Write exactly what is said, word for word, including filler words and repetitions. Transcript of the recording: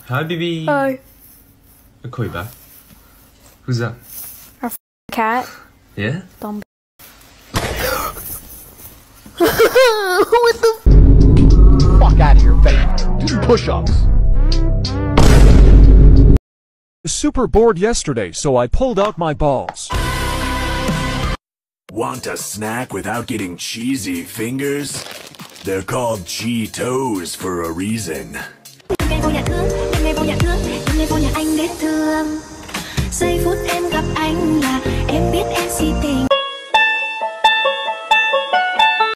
Hi, baby. Hi. I'll call you back. Who's that? Our cat. Yeah? Dumb. What the fuck out of here, baby? Do push-ups. Super bored yesterday, so I pulled out my balls. Want a snack without getting cheesy fingers? They're called Cheetos for a reason. Ngày vô nhà thương, ngày vô nhà thương, ngày vô nhà anh đến thương. Giây phút em gặp anh là em biết em si tình.